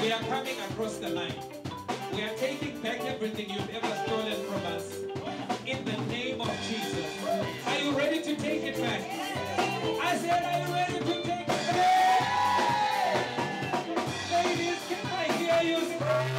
we are coming across the line. We are taking back everything you've ever stolen from us. In the name of Jesus. Are you ready to take it back? I said, are you ready to take it back? Ladies, can I hear you scream?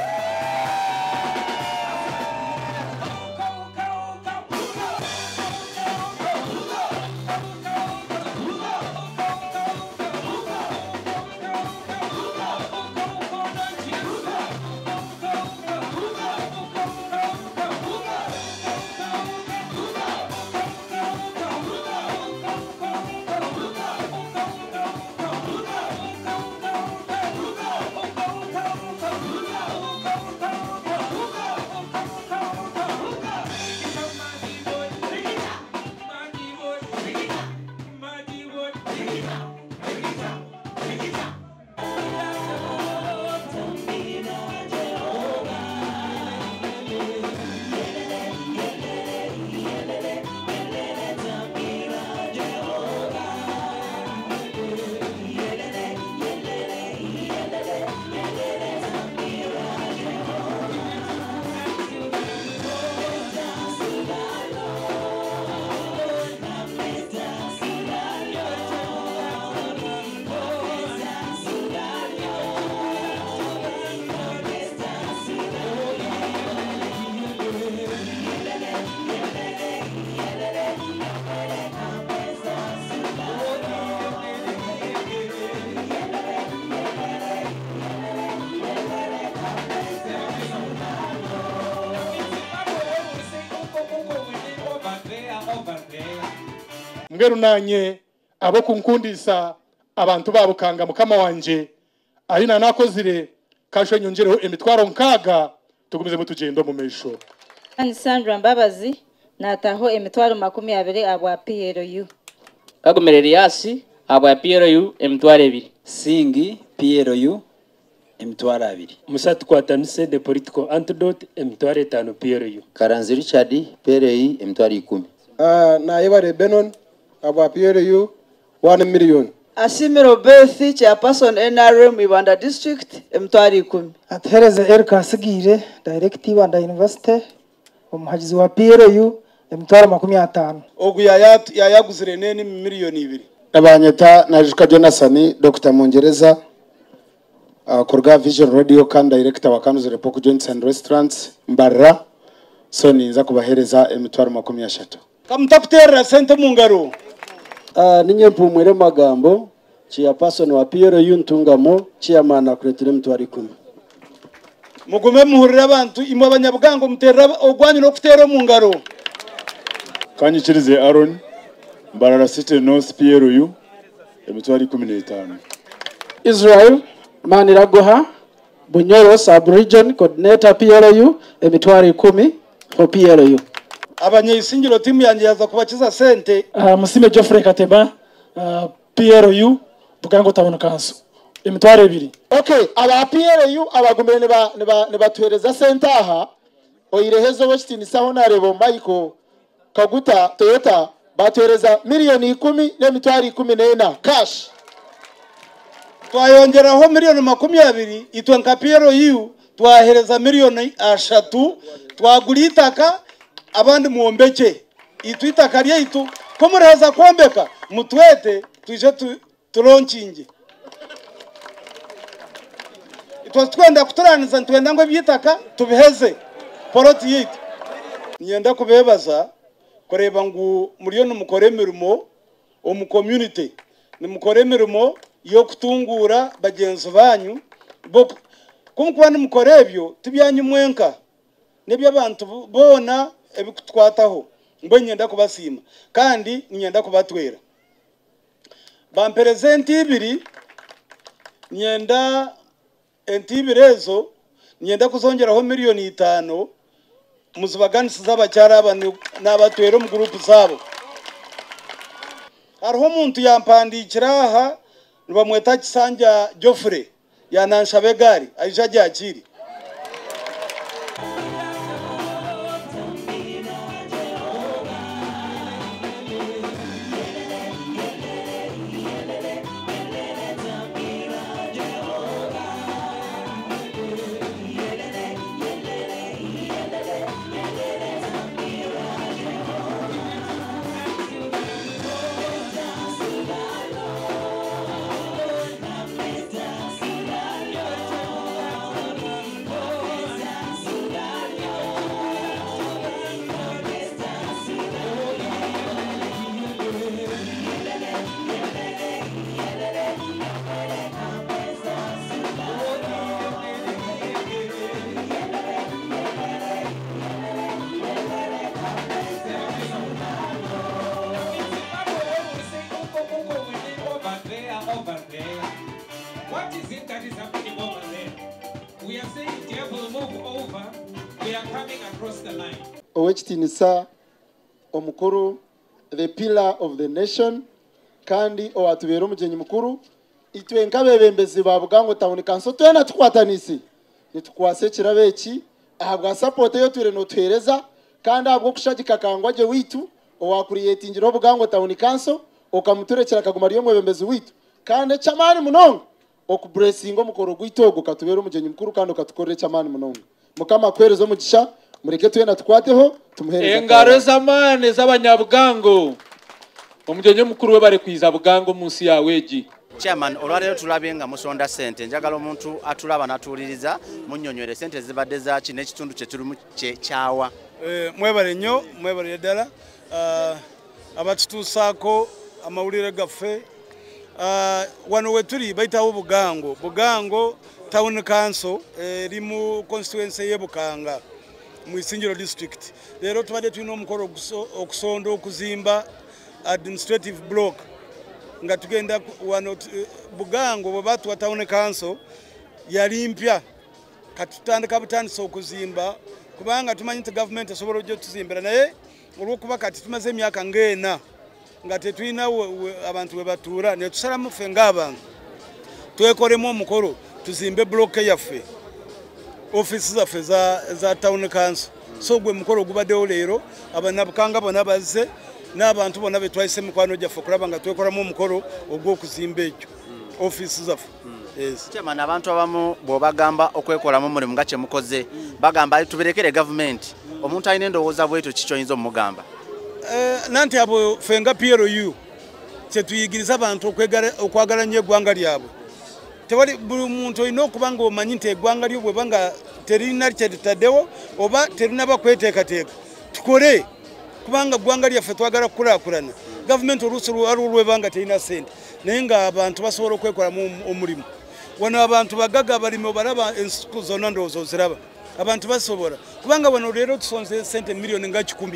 Mbwenu nanye abo kunkundisa abantu babo kanga mukama wanje arina nakozire kasho nyongereho emitwaro nkaga tugumize mutugendo mu mesho. Sandra Mbabazi nataho emitwaro 20 abwa PRU. Kagomere Eliasi abwa PRU emitwaro 2. Singi PRU emitwaro 2. Musatu kwatanise de political antidote emitwaro 5 PRU. Karanzi Richard PRU emitwaro 10. Naibare Benon abwa PRU 1 million. Asimiro Bethi chairperson NRM Ibanda district emitwaro 10. Athereze Erka Sigire directive and university umuhagizi wa PRU emitwaro 50. Ogu yayaguzire neni miliyoni 2. Abanyeta najuka Jonathan Dr. Mongereza Korga Vision Radio kan director wa Kanuzi Repoko Joints and Restaurants Mbarra so ninza kubahereza emitwaro 30. Kamtakutera sente mungaro. Ninye mpumwere magambo chairperson wa PRU Ntungamo chairman akuretire emitwaro 10. Mugume muhurira abantu imwe abanyabwango mutera ogwanyu no kutera mungaro. Kanyikirize Aaron Mbarara City North PRU emitwaro 15. Israel Maniragoha Bunyoro Sub Region Coordinator PRU emitwaro 10 for PRU. Abanyisingiro timu yanjye yaza kubakiza sente. Musime Geoffrey Kateba PRU bugango tabona kanso emitwaro 2. Okay, aba PRU abagumene ne batuhereza sente aha oyirehezo Western saho na rebo Michael Kaguta Toyota batuhereza miliyoni 10 n'emitwaro 14 cash. Twayongeraho miliyoni 20 itwanka PRU twahereza miliyoni 3 twagulitaka abandi muombeke itwitaka ryetu ko muraza kombeka mutwete tuje turonchinge twenda kuturaniza ntwenda ngo byitaka tubiheze poroti yitu nyenda kubebaza kureba ngo miliyoni mukore mirimo mu community ni mukore mirimo yo kutungura bagenzi banyu bo kumukwana mukorebyo tibyanyu mwenka nebyo abantu bona ebikutwataho mbo nyenda kubasima kandi nyenda kubatwera bamperezenti 2 nyenda entibirezo nyenda kuzongeraho miliyoni 5 muzibaganisi z'abacyara abantu n'abatwero mu group zabo. Hariho umuntu yampandikira aha bamweta Kisanja Geoffrey yananshabe gari aje ajyakiri. We are coming across the line. Owechitinisa omukuru, the pillar of the nation, kandi owatubera omugenyi mukuru, itwe nkabebembezi ba Bugango Town Council twena tukwatanisi. Nitukwase kirabe eki ahabwa support yo twire no twereza kandi ahabwo kushagika kangwaje witu owakuriyetingira Bugango Town Council okamuturekera kaguma riyo mwebembezi witu kandi chamani munongo okubresinga omukoro gwitogo katubera omugenyi mukuru kandi okatukorera chamani munongo mukama kwerezo mugisha mureke twena tukwateho tumuhereza engaro z'amane z'abanyabugango omugenyi mukuru we bare kwiza Bugango munsi yaweji. Chairman, olwalero tulabenga musonda sente njagala omuntu atulaba natuliriza munnyonywere sente zibadde zaaki n'ekitundu kye tuli mu kyawa. Mwebale nnyo mwebale ddala abatutuusaako amawulire gaffe wano we tuli bayitawo Bugango Town Council eri mu constituency y'e Bukanga mu Isingiro district. Leero tubadde tulina omukolo okusonda okuzimba administrative block nga tugenda wano Bugango bwe batuwa Town Council yali mpya katutandika butandisa okuzimba kubanga tumanyi nti government esobola ojja tuzimbira naye olw'okuba kati tumaze emyaka ng'ena nga tetulina abantu we batuula ne tusalamu ffe ng'abantu twekolemu omukolo tuzimbe bloke yaffe office zaffe za Town Council. So gwe mukolo gubaddewo leero abanabukanga bonna bazze n'abantu bonna betwayise mikwano gyaffe okulaba nga twekolamu omukolo ogw'okuzimba ekyo office zaffe. Chairman, abantu abamu bw'obagamba okwekolamu omulimu nga kye mukoze bagamba tuberekere government omuntu alina endowooza bwetyo kikyoyinza omugamba. Nanti abo ffe nga PLU kye tuyigiriza abantu okwagala nnyo eggwanga lyabwe. Tewali buli muntu olina okuba nga omanyi nti eggwanga lyo bweba nga terina kye litaddewo oba terinaba kweteekateeka tukole kubanga eggwanga lyaffe twagala kukulaakulana. Gavumenti oluusi lweba nga terina ssente naye nga abantu basobola okwekolamu omulimu. Wano abantu bagaga balimi obalaba ensuku zonna ndowooza oziraba abantu basobola kubanga wano leero tusonze ssente miliyoni nga 10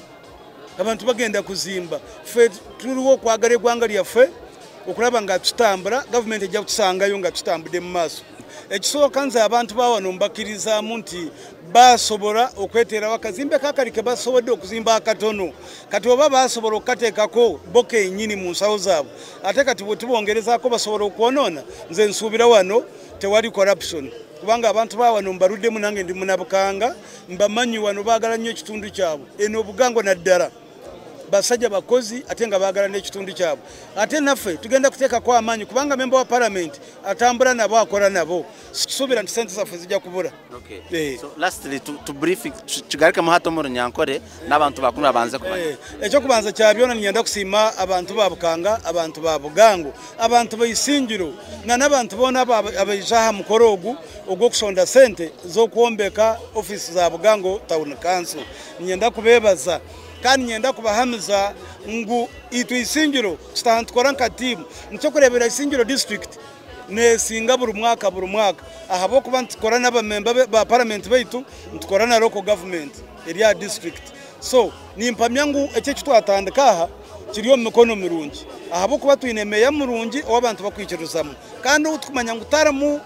abantu bagenda kuzimba ffe tuliwo okwagala eggwanga lyaffe okulaba nga tutambula gavumenti ejja kutusangayo nga tutambudde mu maaso. Ekisooka nze abantu bawano mbakirizaamu nti basobola okweteerawo akazimbe kakali ke basobodde okuzimba akatono kati oba basobola okukateekako boka ennyini mu nsawo zaabwe ate kati bwe tubongerezaako basobola okwonoona nze nsuubira wano tewali corruption kubanga abantu bawano mbaluddemu nange ndi munabukanga mbamanyi wano baagala nnyo ekitundu kyabwe eno Bugango naddala basajja bakozi ate nga baagala n'ekitundu kyabwe ate naffe tugenda kuteekako amaanyi kubanga memba wa parliament atambula nabo akola nabo sikisuubira nti sente zaffe zijja kubula. So lastly to brief kigalike mu hato mu Runyankore n'abantu bakunu abanze kumanya ekyokubanza kyabyona nyenda kusiima abantu ba Bukanga abantu ba Bugango abantu b'Isingiro nga n'abantu boona abayijaha mukoro ogw'okusonda sente z'okwombeka office za Bugango Town Council nyenda kubeebaza kandi nyenda kubahamiza ngu itwe Isingiro tutantukora nka timu ntokurebera Isingiro district nesinga buri mwaka ahabo kuba ntukora n'abamemba ba parliament baitu ntukora na local government area district. So nimpamya ngu ekyo kitwatandika aha kiriyo mu mikono mirungi ahabo kuba twine meya murungi owabantu bakwikirizamu kandi utukumanya ngu taramu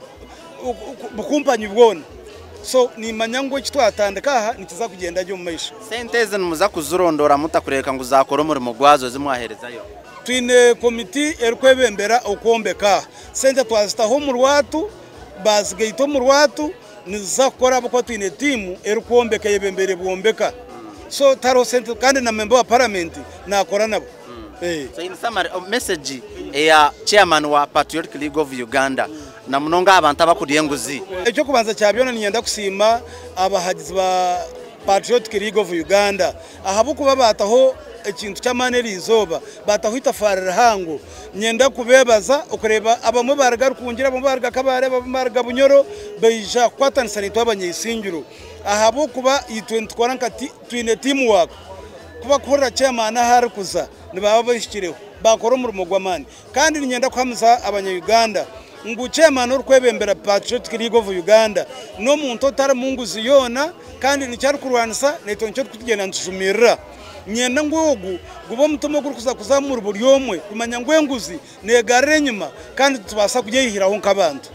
bukumpanyi bwona. So ni manyango kitwatandika aha nikiza kugenda jyo mu maisha. Sente ze muza kuzurondora mutakureka ngo zakora umurimo gwazo zimwaherezayo. Twine komiti erikwebembera okwombeka sente twazitaho mu rwatu bazigaito mu rwatu niza kukora bako twine timu erikwombeka yebembere bwombeka. So taro sente kandi na member wa parliament nakora nabo. So in summary message ya chairman wa Patriotic League of Uganda na munonga abantu abakudi enguzi ekyo kubanza kyabyona nyenda kusiima abahagizi ba Patriotic League of Uganda ahabu kuba bataho ekintu kyamane lizoba bataho itafarira hango nyenda kubebaza okureba abamwe baraga kungira abamwe baraga kabare abamwe baraga bunyoro beija kwatanisa nitwa abanyisingiro ahabu kuba i20 nkati twine teamwork kuba kora chairman ahari kuza nibaba bayishikireho bakora umurimo gw'amani kandi nyenda kwamza abanya-Uganda ngu chairman orukwebembera Patriotic League of Uganda no muntu otara munguzi yona kandi nicyari kurwanisa neto ncyo kutugenda ntusumirira nyenda ngogu gubo mutomo kurukuza kuzamura buri omwe kumanya ngwenguzi negarere nyuma kandi tubasa kugeyihiraho nk'abantu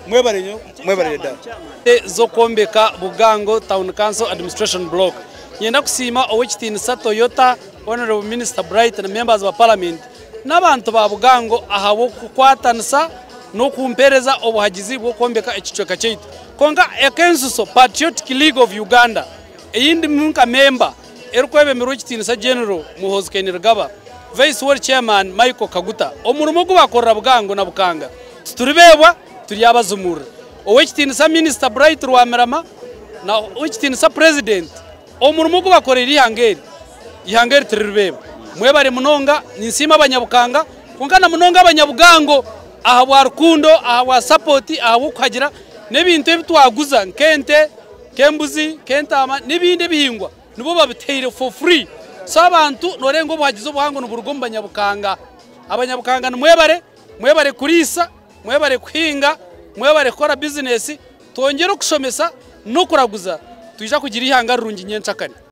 mwebare da zo kombeka Bugango Town Council Administration Block nyenda kusima owekitiinisa Toyota Honorable Minister Bright na members of parliament n'abantu ba Bugango ahabo kukwatanisa no kumpereza obuhagizi bwo kombeka ekicweka cyaitu konga Ekensuso Patriotic League of Uganda eyindi munka member erikwebe mirukitiinisa General Muhoozi Kainerugaba Vice World Chairman Michael Kaguta omurimo gwo bakorera Bugango na Bukanga turibebwa turi abazumura owekitiinisa Minister Bright Rwamirama na owekitiinisa President omurimo gwo bakorera ihangeri turibeba mwebare munonga ninsima abanyabukanga kunkana munonga abanyabugango aha bwa rukundo aha bwa support aha bukagira nebintu ebitwaguza nkente kembuzi kentama nibinde bihingwa nibo babiteire for free so abantu norengo buhagize ubuhango n'uburugo mbanyabukanga abanyabukanga mwebare kurisa mwebare kuhinga mwebare kora business tongera kushomesa no kuraguza tuija kugira ihanga rurungi nyenshakane